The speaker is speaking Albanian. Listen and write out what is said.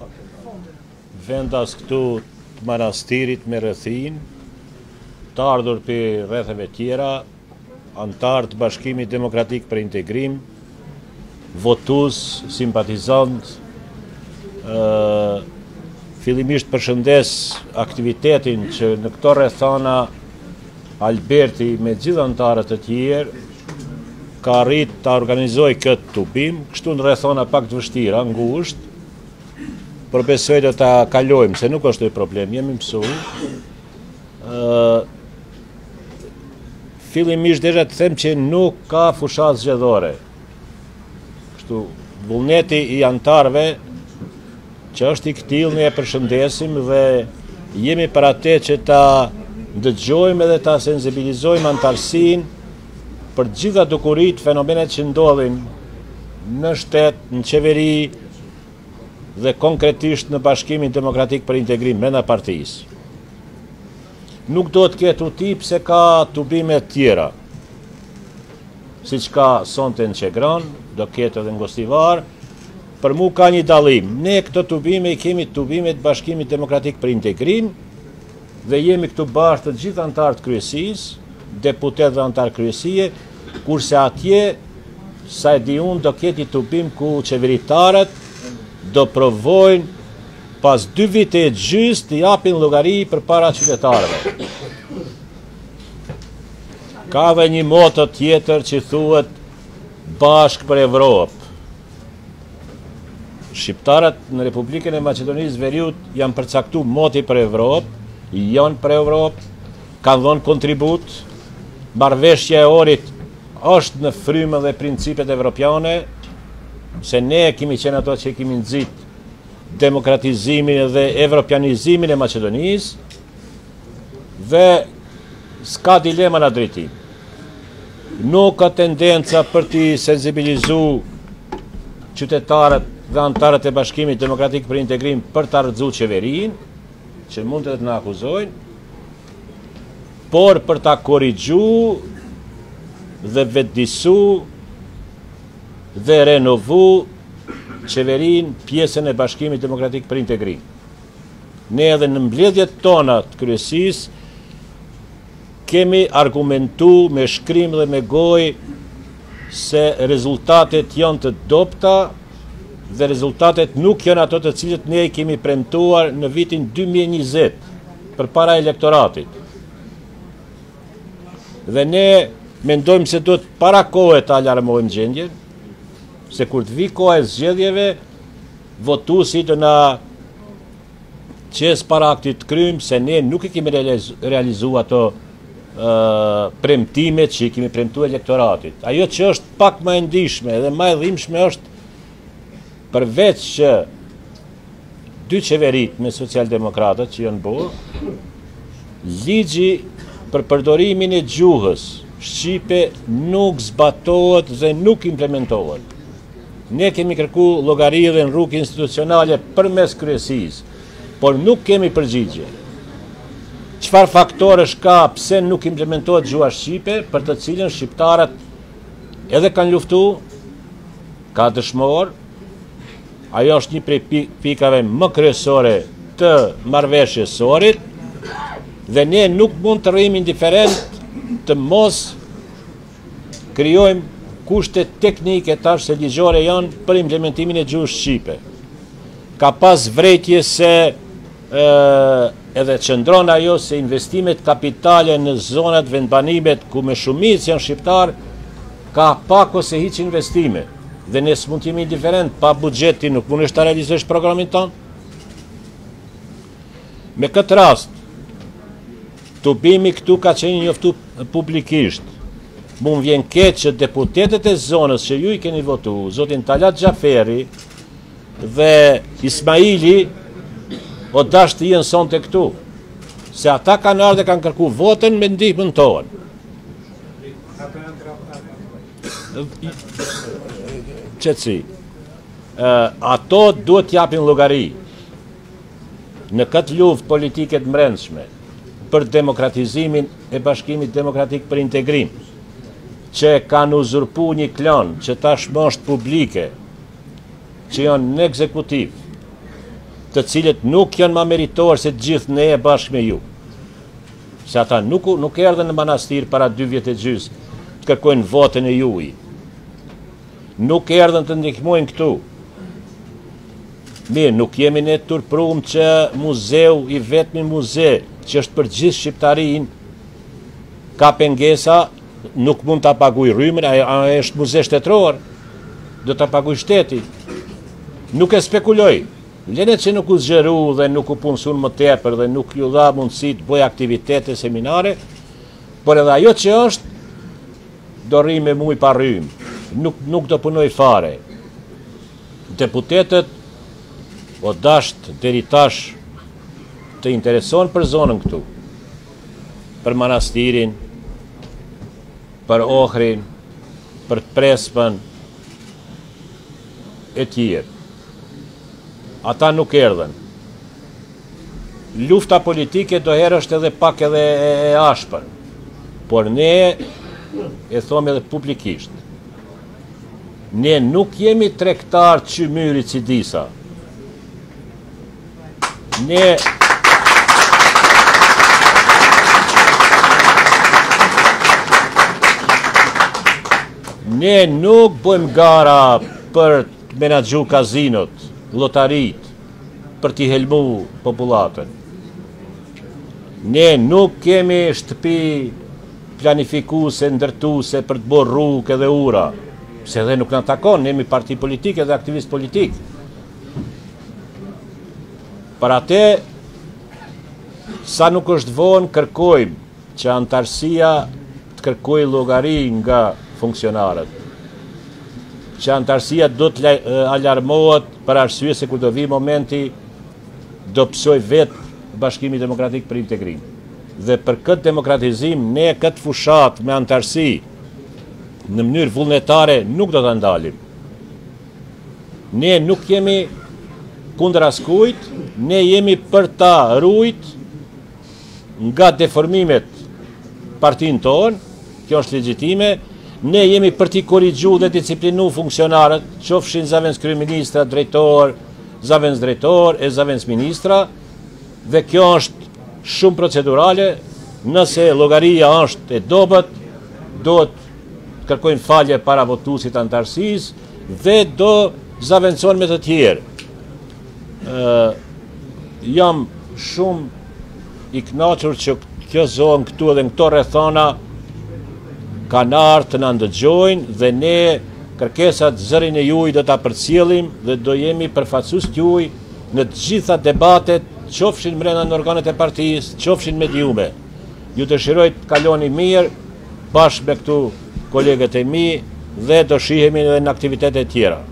vendas këtu të manastirit me rrethin, të ardhur për rretheve tjera, antar të Bashkimit Demokratik për Integrim, votues, simpatizant, fillimisht përshëndes aktivitetin që në këto rrethana Alberti me gjithë antarët e tjerë ka arrit të organizoj këtë tubim, kështu në rrethana pak të vështira, ngushtë, por besoj do ta kalojmë, se nuk është e problem, jemi mësu. Fillimisht desha të them që nuk ka fushat zgjedhore. Kështu, vullneti i antarëve që është i këtill ne e përshëndesim dhe jemi për atë që ta ndëgjojmë edhe ta sensibilizojmë antarësinë për gjitha dukurit, fenomenet që ndodhin në shtet, në qeveri dhe konkretisht në Bashkimin Demokratik për Integrim brenda partisë. Nuk do të ketë utip se ka tubime tjera, siç ka sonte në Qegran, do ketë edhe në Gostivar. Për mu ka një dallim. Ne këto tubime i kemi tubimet Bashkimit Demokratik për Integrim dhe jemi këtu bashkë të gjithë antarët kryesisë, deputet dhe antar kryesie, kurse atje, sa e di unë, do ketë i tubim ku qeveritarët do provojnë pas 2 vite e gjys të japin llogari për para qytetarëve. Ka dhe një moto tjetër që thuhet bashk për Evropë. Shqiptarët në Republikën e Maqedonisë Veriut janë përcaktuar moti për Evropë, janë për Evropë, kanë dhënë kontribut, marrëveshja e orit është në frymën dhe principet evropiane, se ne kemi qenë ato që kemi nxit demokratizimin dhe evropianizimin e Maqedonisë dhe s'ka dilema në drejtim. Nuk ka tendenca për t'i sensibilizu qytetarët dhe antarët e Bashkimit Demokratik për Integrim për të rrëdzu qeverin, që mund të në akuzojnë, por për ta korrigju dhe vetëdisu dhe renovu qeverin pjesën e Bashkimit Demokratik për Integrim. Ne edhe në mbledhjet tona të kryesisë kemi argumentu me shkrim dhe me gojë se rezultatet janë të dobta dhe rezultatet nuk janë ato të cilët ne i kemi premtuar në vitin 2020 përpara elektoratit. Dhe ne mendojmë se do të para kohë të alarmojmë gjendjen, se kur të vi koha e zgjedhjeve, votuesi do na qes para aktit të krymë, se ne nuk i kemi realizu ato premtimet që i kemi premtu elektoratit. Ajo që është pak më e ndihshme dhe më e dhimbshme është përveç që 2 qeverit me socialdemokratët që janë bërë, ligji për përdorimin e gjuhës shqipe nuk zbatohet dhe nuk implementohet. Ne kemi kërku llogari dhe në rrugë institucionale përmes kryesisë, por nuk kemi përgjigje. Çfarë faktorësh ka pse nuk implementohet gjuha shqipe, për të cilën shqiptarët edhe kanë luftu, ka dëshmor. Ajo është një prej pikave më kryesore të marrëveshjes së orit, dhe ne nuk mund të rrim indiferent të mos krijojmë kushte teknike tash se ligjore janë për implementimin e gjuhës shqipe. Ka pas vrejtje se edhe qëndron ajo se investimet kapitale në zonat vendbanimet ku me shumicë janë shqiptar, ka pak ose hiç investime. Dhe ne s'mund t'jemi indiferent, pa buxheti nuk mundesh ta realizosh programin tonë. Me këtë rast, tubimi këtu ka qenë njoftu publikisht. Mund vjen keq që deputetet e zonës që ju i keni votu, zotin Talat Xhaferi dhe Ismaili, o dash të jenë sonte këtu, se ata kanë ardhur dhe kanë kërku votën me ndihmën tonë. Qetësi, ato duhet t'japin llogari në këtë luftë politike të mbrëmshme për demokratizimin e Bashkimit Demokratik për Integrim, që kanë uzurpu një klan që tashmë është publike, që janë në ekzekutiv, të cilët nuk janë më meritor se të gjithë ne bashkë me ju. Se ata nuk erdhen në manastir para 2 vjet e gjys të kërkojnë votën e juaj. Nuk erdhen të ndihmojnë këtu. Mirë, nuk jemi ne turprum që muzeu, i vetmi muze që është për gjithë shqiptarinë, ka pengesa, nuk mund ta paguaj rrymën, ai është muze shtetëror, do ta paguaj shteti. Nuk e spekuloj. Lenet që nuk u zgjeru dhe nuk u punësun më tepër dhe nuk ju dha mundësi të bëj aktivitete, seminare, por edhe ajo që është, do rri me muj pa rrymë. Nuk do punoj fare. Deputetët, o dasht deri tash të intereson për zonën këtu, për manastirin, për Ohrin, për Prespën, e tjerë. Ata nuk erdhen. Lufta politike do herë është edhe pak edhe e ashpër, por ne e thomë edhe publikisht. Ne nuk jemi tregtar çmyrit si disa. Ne nuk bëjmë gara për të menaxhu kazinot, lotarit, për t'i helmu popullatën. Ne nuk kemi shtëpi planifikuese, ndërtuese për të bërë rrugë dhe ura, se dhe nuk në takon, ne jemi parti politike dhe aktivist politik. Për atë, sa nuk është vonë, kërkojmë që antarësia të kërkojë llogari nga funksionarët. Që antarësia do të alarmohet për arsye se kur do vi momenti, do psoj vetë Bashkimi Demokratik për Integrim. Dhe për këtë demokratizim, ne këtë fushat me antarësi në mënyrë vullnetare nuk do të ndalim. Ne nuk jemi kundër askujt, ne jemi për ta rujt nga deformimet partinë tonë, kjo është legjitime, ne jemi për t'i korrigju dhe disciplinu funksionarët, qofshin zavens kryeministra, drejtor, zavens drejtor, e zavens ministra, dhe kjo është shumë procedurale, nëse llogaria është e dobët, do të kërkojnë falje para votuesit antarësisë dhe do zavencon me të tjerë. Jam shumë i kënaqur që kjo zonë këtu edhe në këto rrethana kanë ardhur të na ndëgjojnë dhe ne kërkesat zërin e juaj do ta përcjellim dhe do jemi përfaqësues të juaj në të gjitha debatet, qofshin brenda në organet e partisë, qofshin mediume. Ju dëshiroj të kaloni mirë bashkë me këtu kolegët e mi dhe do shihemi edhe në aktivitete tjera.